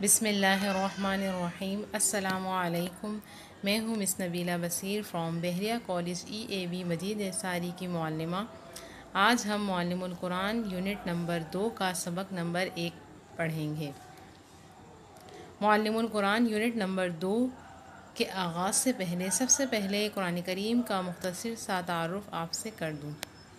بسم اللہ الرحمن الرحیم۔ السلام علیکم۔ میں ہوں مس نبیلہ بصیر فرام بحریہ کالج EAB مجید انصاری کی معلمہ۔ آج ہم معلم القرآن یونٹ نمبر 2 کا سبق نمبر 1 پڑھیں گے۔ معلم القرآن یونٹ نمبر 2 کے آغاز سے پہلے سب سے پہلے قرآن کریم کا مختصر سا تعارف آپ سے کر دوں۔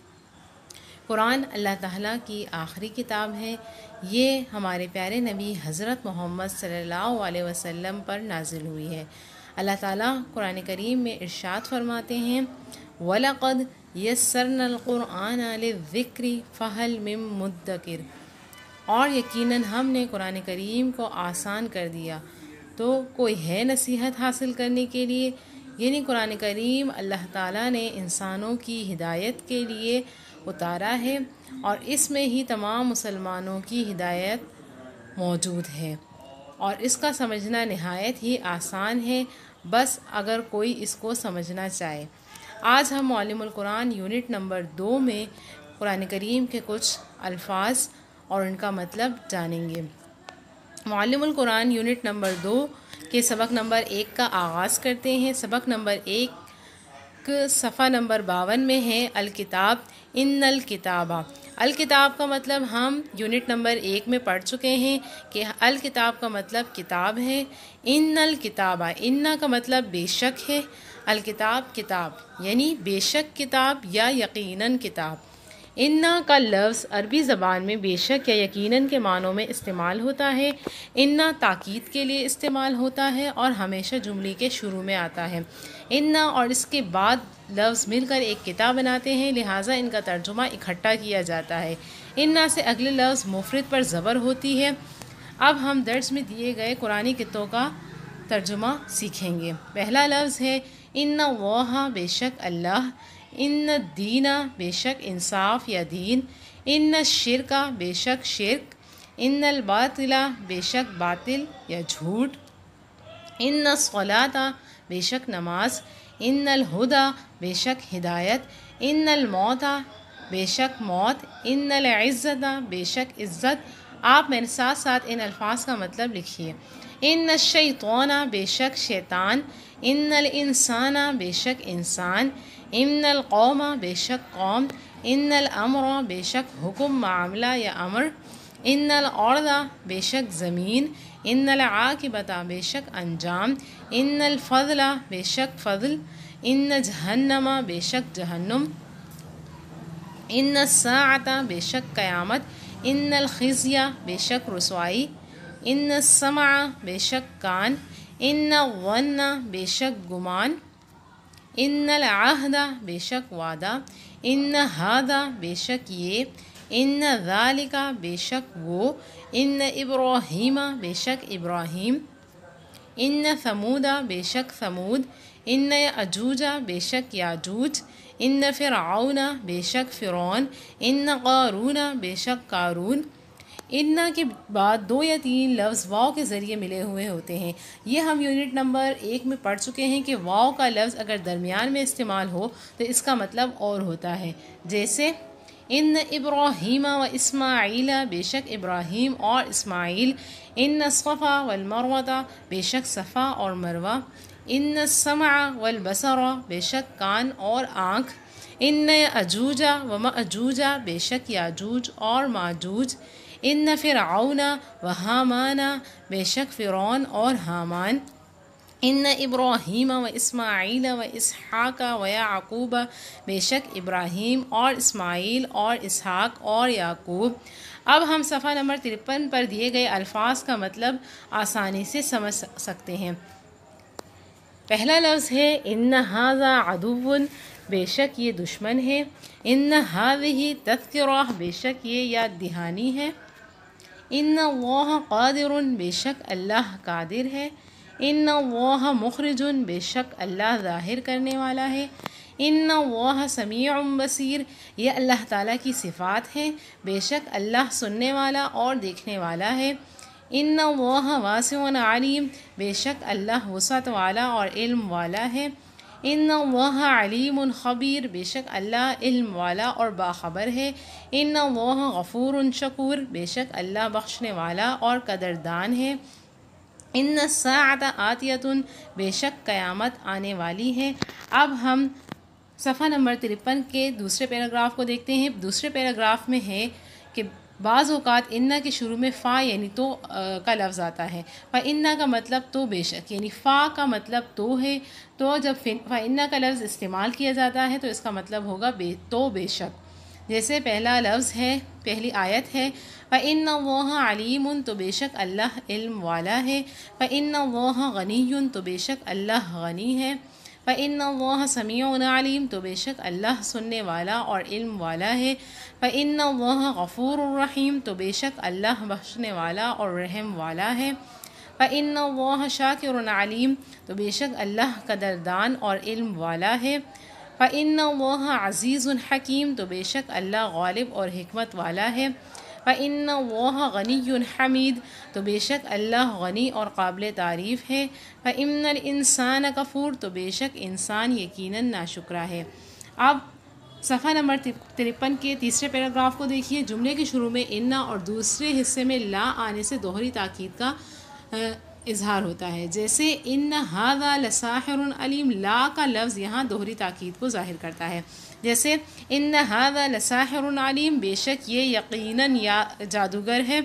قرآن اللہ تعالیٰ کی آخری کتاب ہے۔ یہ ہمارے پیارے نبی حضرت محمد صلی اللہ علیہ وسلم پر نازل ہوئی ہے۔ اللہ تعالیٰ قرآن کریم میں ارشاد فرماتے ہیں وَلَقَدْ يَسَّرْنَا الْقُرْآنَ لِلذِّكْرِ فَهَلْ مِن مُدَّكِرٍ، اور یقیناً ہم نے قرآن کریم کو آسان کر دیا، تو کوئی ہے نصیحت حاصل کرنے کے لیے؟ یعنی قرآن کریم اللہ تعالیٰ نے انسانوں کی ہدایت کے لیے اتارا ہے، اور اس میں ہی تمام مسلمانوں کی ہدایت موجود ہے، اور اس کا سمجھنا نہایت ہی آسان ہے، بس اگر کوئی اس کو سمجھنا چاہے۔ آج ہم معلم القرآن یونٹ نمبر 2 میں قرآن کریم کے کچھ الفاظ اور ان کا مطلب جانیں گے۔ معلم القرآن یونٹ نمبر 2 کے سبق نمبر 1 کا آغاز کرتے ہیں۔ سبق نمبر 1 صفحہ نمبر 52 میں ہے الکتاب۔ ان الکتابہ، الکتاب کا مطلب ہم یونٹ نمبر 1 میں پڑھ چکے ہیں کہ الکتاب کا مطلب کتاب ہے۔ ان الکتابہ، ان کا مطلب بے شک ہے، الکتاب کتاب یعنی بے شک کتاب یا یقیناً کتاب۔ ان کا لفظ عربی زبان میں بے شک یا یقیناً کے معنوں میں استعمال ہوتا ہے۔ ان تاکید کے لیے استعمال ہوتا ہے اور ہمیشہ جملے کے شروع میں آتا ہے۔ ان اور اس کے بعد لفظ مل کر ایک کتاب بناتے ہیں، لہٰذا ان کا ترجمہ اکٹھا کیا جاتا ہے۔ ان سے اگلے لفظ مفرد پر زبر ہوتی ہے۔ اب ہم درس میں دیے گئے قرآنی کتوں کا ترجمہ سیکھیں گے۔ پہلا لفظ ہے ان اللہ، بے شک اللہ۔ ان الدین، بے شک انصاف یا دین۔ ان الشرک، بے شک شرک۔ ان الباطل، بے شک باطل یا جھوٹ۔ ان الصلاۃ، بے شک نماز۔ ان الہدی، بے شک ہدایت۔ ان الموت، بے شک موت۔ ان العزت، بے شک عزت۔ آپ میرے ساتھ ساتھ ان الفاظ کا مطلب لکھیے۔ ان الشیطان، بے شک شیطان۔ ان الانسان، بے شک انسان۔ ان القوم، بے شک قوم۔ ان الامر، بے شک حکم، معاملہ یا امر۔ ان الارض، بے شک زمین۔ ان العاقبۃ، بے شک انجام۔ ان الفضل، بے شک فضل۔ ان جہنم، بے شک جہنم۔ ان الساعۃ، بے شک قیامت۔ ان الخزی، بے شک رسوائی۔ ان السمع، بے شک کان۔ ان الظن، بے شک گمان۔ ان العہد، بے شک وعدہ۔ ان ھذا، بے شک یہ۔ ان ذالک، بے شک وہ۔ ان ابراہیم، بے شک ابراہیم۔ ان ثمود، بے شک ثمود۔ ان یاجوج، بے شک یاجوج۔ ان فرعون، بے شک فرعون۔ ان قارون، بے شک قارون۔ ان کے بعد 2 یا 3 لفظ واو کے ذریعے ملے ہوئے ہوتے ہیں۔ یہ ہم یونٹ نمبر 1 میں پڑھ چکے ہیں کہ واو کا لفظ اگر درمیان میں استعمال ہو تو اس کا مطلب اور ہوتا ہے، جیسے ان ابراہیم و اسماعیل، بے شک ابراہیم اور اسماعیل۔ ان الصفا والمروہ، بے شک صفا اور مروہ۔ ان السمع والبصر، بے شک کان اور آنکھ۔ ان یاجوج و ماجوج، بے شک یاجوج اور ماجوج۔ ان فرعون و حامان، بے شک فرعون اور حامان۔ ان ابراہیم و اسماعیل و اسحاق و یعقوب، بے شک ابراہیم اور اسماعیل اور اسحاق اور یعقوب۔ اب ہم صفحہ نمبر 53 پر دیے گئے الفاظ کا مطلب آسانی سے سمجھ سکتے ہیں۔ پہلا لفظ ہے ان ھذا عدو، بے شک یہ دشمن ہے۔ ان ھذہ تذکرہ، بے شک یہ یاد دہانی ہے۔ ان اللہ قادر، بے شک اللہ قادر ہے۔ ان اللہ مخرج، بے شک اللہ ظاہر کرنے والا ہے۔ ان اللہ سمیع بصیر، یہ اللہ تعالیٰ کی صفات ہیں، بے شک اللہ سننے والا اور دیکھنے والا ہے۔ ان اللہ واسع علیم، بے شک اللہ وسعت والا اور علم والا ہے۔ ان اللہ علیم خبیر، بے شک اللہ علم والا اور باخبر ہے۔ ان اللہ غفور شکور، بے شک اللہ بخشنے والا اور قدردان ہے۔ ان الساعۃ آتیۃ، بے شک قیامت آنے والی ہے۔ اب ہم صفحہ نمبر 53 کے دوسرے پیراگراف کو دیکھتے ہیں۔ دوسرے پیراگراف میں ہے کہ بعض اوقات ان کے شروع میں فا یعنی تو کا لفظ آتا ہے۔ فَإِنَّ کا مطلب تو بے شک، یعنی فا کا مطلب تو ہے، تو جب فَإِنَّ کا لفظ استعمال کیا جاتا ہے تو اس کا مطلب ہوگا تو بے شک۔ جیسے پہلا لفظ ہے، پہلی آیت ہے فَإِنَّ اللَّهَ عَلِيمٌ، تو بے شک اللہ علم والا ہے۔ فَإِنَّ اللَّهَ غَنِيٌّ، تو بے شک اللہ غنی ہے۔ فَإِنَّ اللَّهَ سَمِيعٌ عَلِيمٌ، تو بے شک اللہ سننے والا اور علم والا ہے۔ فَإِنَّ اللَّهَ غَفُورٌ رَحِيمٌ، تو بے شک اللہ بخشنے والا اور رحم والا ہے۔ فَإِنَّ اللَّهَ شَاكِرٌ عَلِيمٌ، تو بے شک اللہ قدردان اور علم والا ہے۔ فَإِنَّ اللَّهَ عَزِيزٌ حَكِيمٌ، تو بے شک اللہ غالب اور حکمت والا ہے۔ فَإِنَّ اللَّهَ غَنِيٌّ حَمِيدٌ، تو بے شک اللہ غنی اور قابل تعریف ہے۔ فَإِنَّ الْإِنسَانَ كَفُورٌ، تو بے شک انسان یقیناً ناشکرا ہے۔ اب صفحہ نمبر 53 کے تیسرے پیراگراف کو دیکھیے۔ جملے کے شروع میں ان اور دوسرے حصے میں لا آنے سے دوہری تاکید کا اظہار ہوتا ہے۔ جیسے ان ھذا لساحر علیم، لا کا لفظ یہاں دوہری تاکید کو ظاہر کرتا ہے۔ جیسے ان ھذا لساحر علیم، بے شک یہ یقیناً جادوگر ہے۔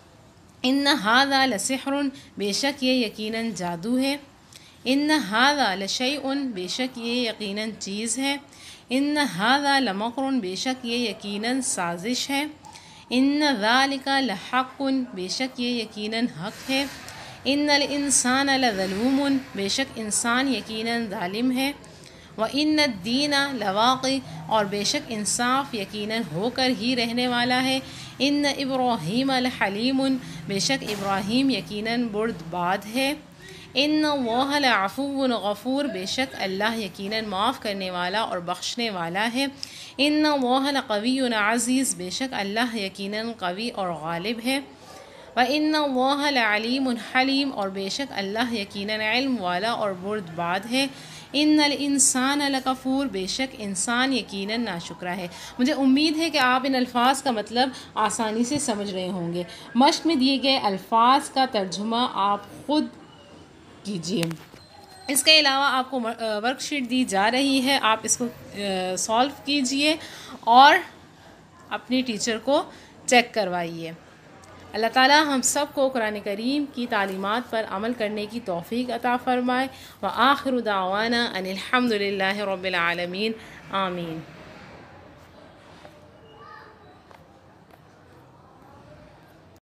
ان ھذا لسحر، بے شک یہ یقیناً جادو ہے۔ ان ھذا لشیء، بے شک یہ یقیناً چیز ہے۔ ان ھذا لمکر، بے شک یہ یقیناً سازش ہے۔ ان ذالک لحق، بے شک یہ یقیناً حق ہے۔ ان الانسان لظلوم، بے شک انسان یقیناً ظالم ہے۔ وَإِنَّ الدِّينَ لَوَاقِعٌ، اور بے شک انصاف یقیناً ہو کر ہی رہنے والا ہے۔ ان ابراہیم لحلیم، بے شک ابراہیم یقیناً بردبار ہے۔ ان اللہ لعفو غفور، بے شک اللہ یقیناً معاف کرنے والا اور بخشنے والا ہے۔ ان اللہ لقوی عزیز، بے شک اللہ یقیناً قوی اور غالب ہے۔ وَإِنَّ اللَّهَ لَعَلِيمٌ حَلِيمٌ، اور بے شک اللہ یقیناً علم والا اور بردبار ہے۔ ان الانسان لکفور، بے شک انسان یقیناً ناشکرا ہے۔ مجھے امید ہے کہ آپ ان الفاظ کا مطلب آسانی سے سمجھ رہے ہوں گے۔ مشق میں دیے گئے الفاظ کا ترجمہ آپ خود کیجیے۔ اس کے علاوہ آپ کو ورک شیٹ دی جا رہی ہے، آپ اس کو سالو کیجیے اور اپنی ٹیچر کو چیک کروائیے۔ اللہ تعالیٰ ہم سب کو قرآن کریم کی تعلیمات پر عمل کرنے کی توفیق عطا فرمائے۔ وآخر دعوانا ان الحمد للہ رب العالمین، آمین۔